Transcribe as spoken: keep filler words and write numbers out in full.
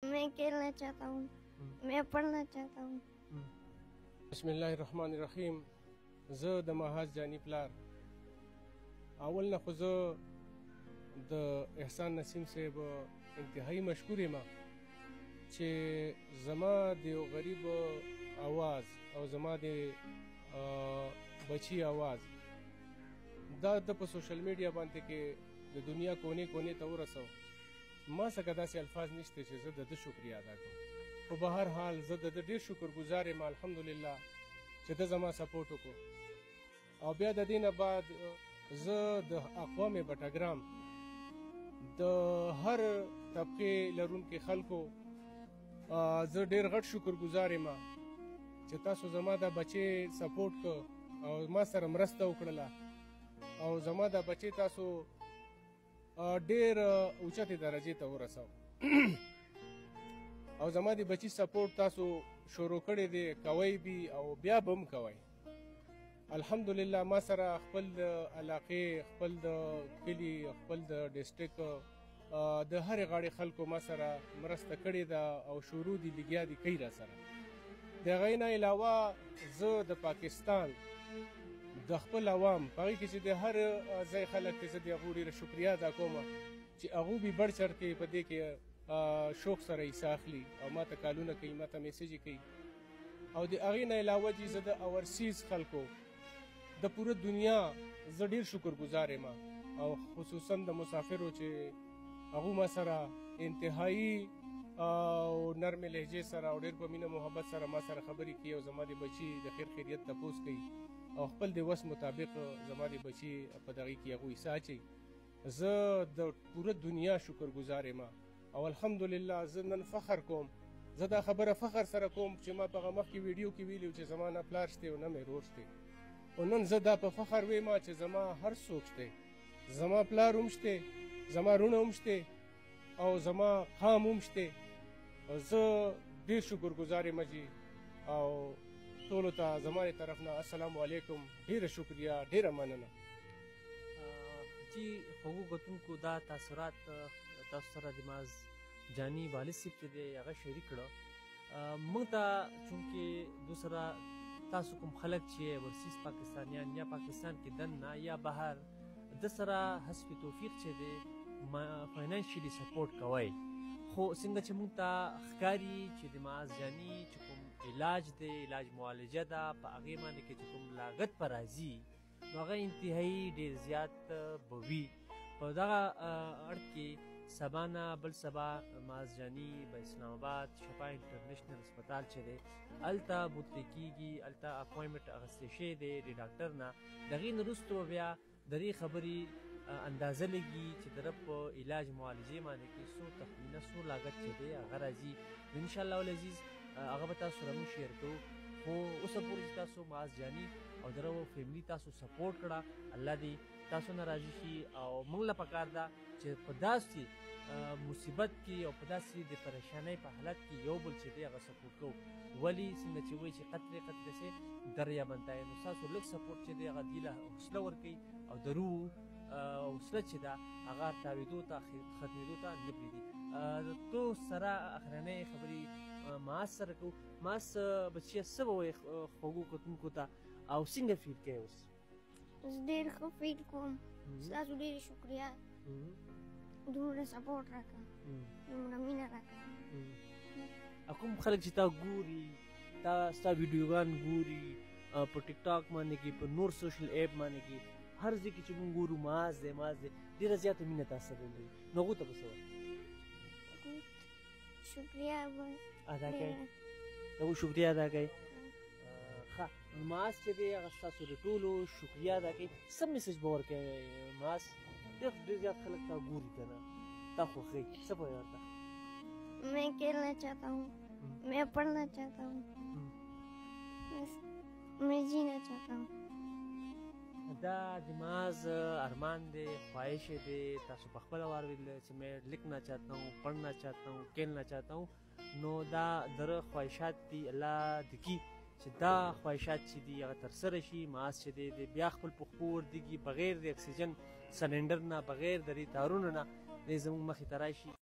میں کھیلنا چاہتا ہوں، میں پڑھنا چاہتا ہوں. بسم الله الرحمن الرحیم. زه د محاذ جانی پلار اول نه خو زه د احسان نسیم صاحب انتهایی مشکور یم چې زما د یو غریب آواز او زما د بچی آواز دا د په سوشل میډیا باندې کې د دنیا کونې کونې ته ورسو. ما څخه داسې الفاظ نشته چې زه د ده شکریه ادا کړم. خو به هر حال زه د ده ډېر شکرګزار یم الحمدلله چې ده زما سپورټ وکړو. او بیا د دې نه بعد زه د اقوام بټګرام د هر طبقې لرونکي خلکو زه ډېر غټ شکرګزار یم چې تاسو زما دا بچی سپورټ کړ او ما سره مرسته وکړله او زما دا بچی تاسو ډېر اوچتې درجې ته ورسو او زما د بچی سپورټ تاسو شروع کړی دی، کوئ بي او بیا به هم کوئ. الحمدلله ما سره خپل د علاقې، خپل د کلي، خپل د ډسټرک د هرې غاړې خلکو ما سره مرسته کړې ده او شروع دي لګیا دي کوي را سره. د هغې نه علاوه زه د پاکستان د خپل عوام په هغې کې چې د هر ځای خلک دی زه د هغو ډېره شکریه ادا کوم چې هغو بي بړ چړ کې په دې کې شوق سره حصه اخلي او ما ته کالونه کوي، ما ته میسیجې کوي. او د هغې نه علاوه چې زه د اورسیز خلکو د پوره دنیا زه ډېر شکرګزار یم او خصوصا د مسافرو چې هغو ما سره انتهایی او نرمې لهجې سره او ډېر په مینه محبت سره ما سره خبرې کوي او زما د بچي د خیر خیریت تپوس کوي او خپل د وس مطابق زما د بچي په دغې کې هغوی حصه اچوي. زه د پوره دنیا شکرګزار یم او الحمدلله زه نن فخر کوم. زه دا خبره فخر سره کوم چې ما په هغه مخکې ویډیو کې ویلي چې زما نه پلار شته او نه مې ورور شته. او نن زه دا په فخر ویم چې زما هر څوک شته، زما پلار هم شته، زما رونه هم شته او زما قام هم شته. زه ډېر شکرګزار یم جي او ټولو ته زما د طرف نه السلام علیکم، ډېره شکریه، ډېره مننه. جی خوږو کتونکو دا تاثرات تاسو سره د معاذ جانی والد صاحب چې دی هغه شریک کړه. موږ ته چونکې دو سره تاسو کوم خلک چې ورسیز پاکستانیان یا پاکستان کې دننه یا بهر د سره حسب توفیق چې دی فاینانشلی سپورټ کوئ. خو څنګه چې موږ ته ښکاري چې د معاذ جانی چې کوم علاج دی، علاج معالجه ده، په هغې باندې کې چې کوم لاګت به راځي نو هغه انتهایی ډېر زیات به وي. په دغه اړ کې سبا نه بل سبا معاذ جانی به اسلام آباد شفا انټرنیشنل هسپتال چې دی هلته بوتلی کېږي، هلته اپوینټمنټ اخیستی شوی دی د ډاکټر نه. د هغې نه وروسته بیا د دې خبرې اندازه لګي چې د رب په علاج معالجې باندې کې څو تخمینه څو لاګت چې دی هغه راځي. نو انشاءالله العزیز هغه به تاسو سره موږ شیر کوو. خو اوسه پورې چې تاسو معاذ جانی او د هغه فیملي تاسو سپورټ کړه، الله دې تاسو نه راضي شي. او موږ له پکار ده چې په داسې مصیبت کې او په داسې د پریشانۍ په حالت کې یو بل چې دی هغه سپورټ کوو. ولې څنګه چې وایي چې قطرې قطرې سې دریا بنتا نو ستاسو لږ سپورټ چې دی هغه دې له حوصله ورکوي او د روح حوصله چې ده هغه تاویدو ته ختمېدو ته نه پرېږدي. تو سره اخرنۍ خبرې معاذ سره کوو. معاذ بچیه څه به وایې خوږو کتونکو ته او څنګه فیل کوې اوس؟ زه ډېر ښه فیل کوم. ستاسو ډېرې شکریه، دومره سپورټ راکړه، دومره مینه راکړه. کوم خلک چې تا ګوري، تا ستا ویډیوګان ګوري په ټیک ټاک باندې کې، په نور سوشل ایپ باندې کې، هر ځای کې چې موږ ګورو معاذ دی معاذ دی، ډېره زیاته مینه تا سره لري. نو هغو ته به څه وایې؟ شکریه ادا کوئ، هغو شکریه ادا کوئ. ښه معاذ چې دی هغه ستاسو د ټولو شکریه ادا کوي. څه میسج به ورکوې معاذ؟ ډېر زیات خلک تا ګوري که نه، تا خوښوي، څه به وایې ورته؟ میں کھیلنا چاہتا ہوں، میں پڑھنا چاہتا ہوں، میں جینا چاہتا ہوں. دا د معاذ ارمان دی، خواہش دی. تاسو په خپله واورېدله چې میں لکھنا چاہتا ہوں، پڑھنا چاہتا ہوں، کھیلنا چاہتا ہوں. نو دا دره خواہشات دي الله د کي چې دا خواهشات چې دي هغه ترسره شي. معاذ چې دی د بیا خپل په خپو وردګي بغیر د اکسیجن سلنډر نه، بغیر د دې تارونو نه دی زموږ مخې ته راشي.